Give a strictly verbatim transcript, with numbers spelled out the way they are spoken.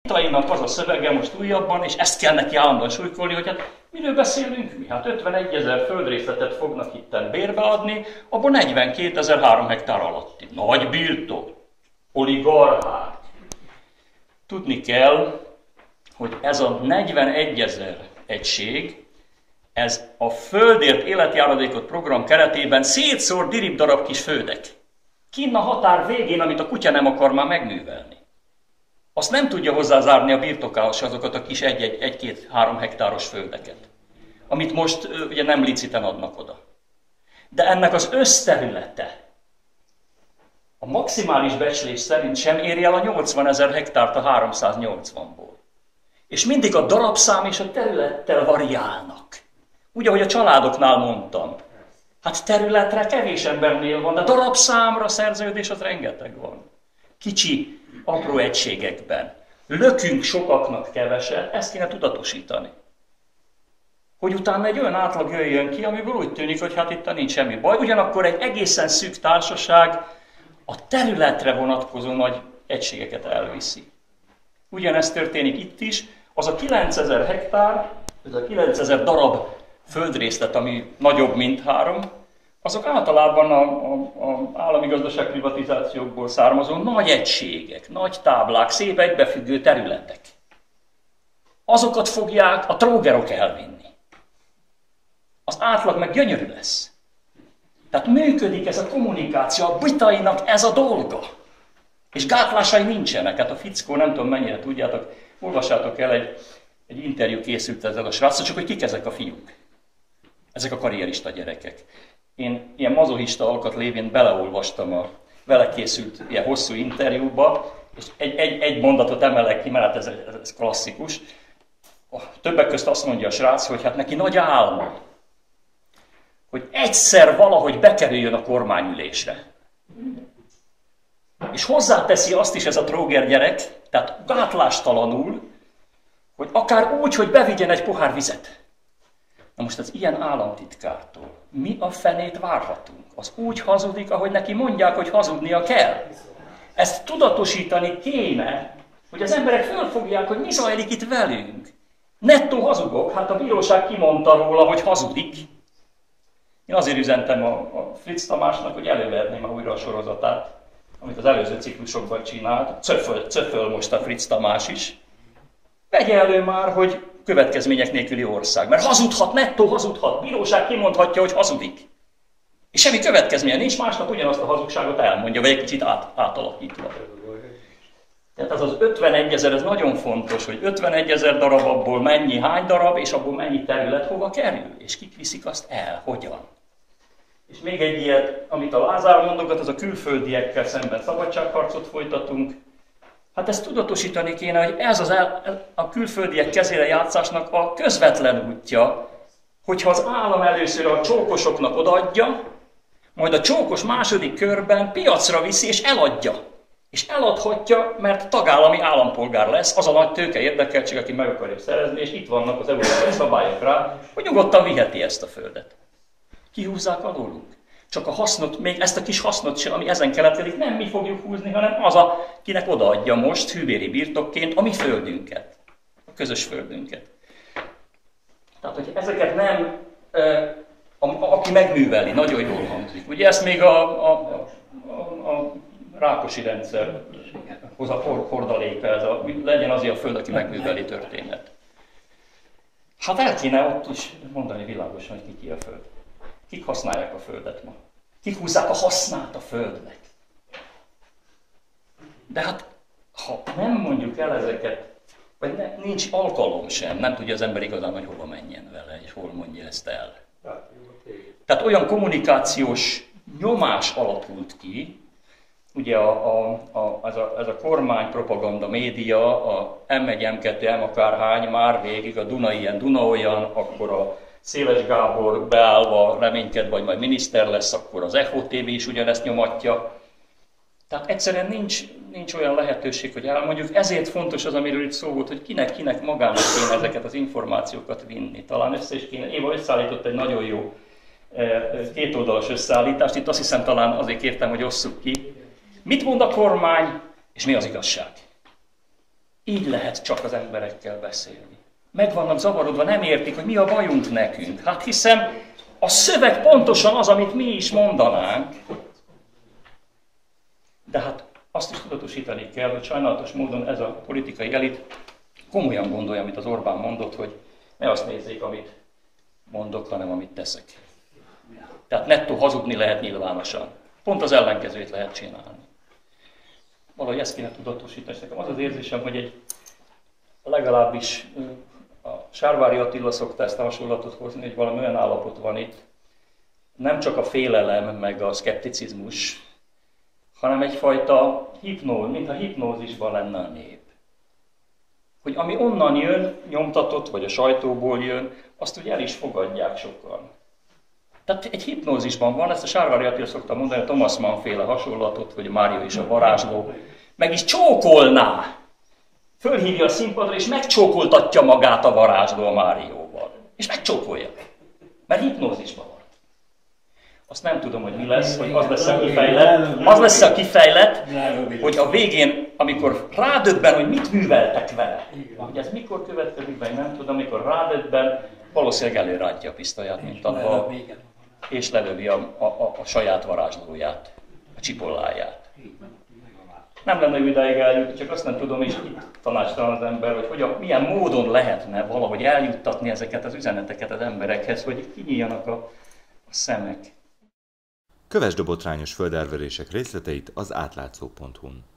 Tainak az a szövege most újabban, és ezt kell neki állandóan súlykolni, hogy hát miről beszélünk mi? Hát ötvenegyezer földrészletet fognak itten bérbe adni, abból negyvenkétezer három hektár alatti. Nagy birtok, oligarchák. Tudni kell, hogy ez a negyvenegyezer egység, ez a Földért életjáradékot program keretében szétszór dirib darab kis földek. Kinn a határ végén, amit a kutya nem akar már megművelni. Azt nem tudja hozzázárni a birtokához azokat a kis egy-két-három hektáros földeket, amit most ugye nem liciten adnak oda. De ennek az összterülete a maximális becslés szerint sem éri el a nyolcvanezer hektárt a háromszáznyolcvanból. És mindig a darabszám és a területtel variálnak. Úgy, ahogy a családoknál mondtam. Hát területre kevés embernél van, de darabszámra szerződés az rengeteg van. Kicsi, apró egységekben. Lökünk sokaknak keveset, ezt kéne tudatosítani. Hogy utána egy olyan átlag jöjjön ki, amiből úgy tűnik, hogy hát itt nincs semmi baj. Ugyanakkor egy egészen szűk társaság a területre vonatkozó nagy egységeket elviszi. Ugyanezt történik itt is. Az a kilencezer hektár, ez a kilencezer darab földrészlet, ami nagyobb, mint három, azok általában az állami gazdaságprivatizációkból származó nagy egységek, nagy táblák, szép egybefüggő területek. Azokat fogják a trógerok elvinni. Az átlag meg gyönyörű lesz. Tehát működik ez a kommunikáció, a bitainak ez a dolga. És gátlásai nincsenek. Hát a fickó, nem tudom mennyire tudjátok, olvassátok el, egy, egy interjú készült ezzel a sráccal, csak hogy kik ezek a fiúk. Ezek a karrierista gyerekek. Én ilyen mazohista alkat lévén beleolvastam a vele készült ilyen hosszú interjúba, és egy, egy, egy mondatot emelek ki, mert ez, ez klasszikus. A többek közt azt mondja a srác, hogy hát neki nagy álma, hogy egyszer valahogy bekerüljön a kormányülésre. És hozzáteszi azt is ez a tróger gyerek, tehát gátlástalanul, hogy akár úgy, hogy bevigyen egy pohár vizet. Na most az ilyen államtitkártól mi a fenét várhatunk? Az úgy hazudik, ahogy neki mondják, hogy hazudnia kell. Ezt tudatosítani kéne, hogy az emberek fölfogják, hogy mi zajlik itt velünk. Nettó hazugok, hát a bíróság kimondta róla, hogy hazudik. Én azért üzentem a, a Fritz Tamásnak, hogy előverném újra a sorozatát, amit az előző ciklusokban csinált. Cöföl, cöföl most a Fritz Tamás is. Vegye elő már, hogy következmények nélküli ország. Mert hazudhat, nettó hazudhat. Bíróság kimondhatja, hogy hazudik. És semmi következménye nincs, másnap ugyanazt a hazugságot elmondja, vagy egy kicsit át, átalakítva. Tehát az az ötvenegyezer, ez nagyon fontos, hogy ötvenegyezer darab abból mennyi, hány darab, és abból mennyi terület hova kerül. És kik viszik azt el, hogyan. És még egy ilyet, amit a Lázár mondogat, az a külföldiekkel szemben szabadságharcot folytatunk. Hát ezt tudatosítani kéne, hogy ez az el, a külföldiek kezére játszásnak a közvetlen útja, hogyha az állam először a csókosoknak odaadja, majd a csókos második körben piacra viszi és eladja. És eladhatja, mert tagállami állampolgár lesz, az a nagy tőke érdekeltség, aki meg akarja szerezni, és itt vannak az európai szabályok rá, hogy nyugodtan viheti ezt a földet. Kihúzzák alólunk. Csak a hasznot, még ezt a kis hasznot sem, ami ezen keletkezik, nem mi fogjuk húzni, hanem az, akinek odaadja most hűbéri birtokként a mi földünket, a közös földünket. Tehát, hogy ezeket nem, a, a, aki megműveli, nagyon jól hangzik. Ugye ezt még a, a, a, a Rákosi rendszer hoz a hordaléka, ez a, legyen azért a föld, aki megműveli történet. Hát el kéne ott is mondani világosan, hogy ki ki a föld. Kik használják a földet ma? Kik húzzák a hasznát a földnek? De hát, ha nem mondjuk el ezeket, vagy ne, nincs alkalom sem, nem tudja az ember igazán, hogy hova menjen vele, és hol mondja ezt el. Tehát olyan kommunikációs nyomás alakult ki, ugye a, a, a, ez, a, ez a kormány propaganda média, a em egy, em kettő, em akárhány, már végig, a Duna ilyen, Duna olyan, akkor a Széles Gábor beállva reményked, vagy majd miniszter lesz, akkor az Echo té vé is ugyanezt nyomatja. Tehát egyszerűen nincs, nincs olyan lehetőség, hogy elmondjuk. Ezért fontos az, amiről itt szó volt, hogy kinek-kinek magának kéne ezeket az információkat vinni. Talán össze is kéne. Éva összeállított egy nagyon jó kétoldalas összeállítást. Itt azt hiszem talán azért kértem, hogy osszuk ki. Mit mond a kormány, és mi az igazság? Így lehet csak az emberekkel beszélni. Meg vannak zavarodva, nem értik, hogy mi a bajunk nekünk. Hát hiszen a szöveg pontosan az, amit mi is mondanánk. De hát azt is tudatosítani kell, hogy sajnálatos módon ez a politikai elit komolyan gondolja, amit az Orbán mondott, hogy ne azt nézzék, amit mondok, hanem amit teszek. Tehát nettó hazudni lehet nyilvánosan. Pont az ellenkezőjét lehet csinálni. Valahogy ezt kéne tudatosítani. Nekem az az érzésem, hogy egy legalábbis a Sárvári Attila szokta ezt a hasonlatot hozni, hogy valami olyan állapot van itt, nem csak a félelem, meg a szkepticizmus, hanem egyfajta hipnóz, mintha hipnózisban lenne a nép. Hogy ami onnan jön, nyomtatott, vagy a sajtóból jön, azt ugye el is fogadják sokan. Tehát egy hipnózisban van, ezt a Sárvári Attila szokta mondani, a Thomas Mann féle hasonlatot, hogy Mária és a varázsló, meg is csókolná. Fölhívja a színpadra, és megcsókoltatja magát a varázsló a Márióval. És megcsókolja. Mert hipnózisban van. Azt nem tudom, hogy mi lesz, hogy az lesz a kifejlet, az lesz a kifejlet, hogy a végén, amikor rádöbben, hogy mit műveltek vele. Hogy ez mikor következik be, nem tudom, amikor rádöbben, valószínűleg előrántja a pisztolyát, mint abba, és lelövi a, a, a, a saját varázslóját, a csipolláját. Nem lenne jó ideig eljutni, csak azt nem tudom, és itt tanácstalan az ember, hogy hogyan, milyen módon lehetne valahogy eljuttatni ezeket az üzeneteket az emberekhez, hogy kinyíljanak a, a szemek. Kövesd a botrányos földelverések részleteit az átlátszó pont hu-n.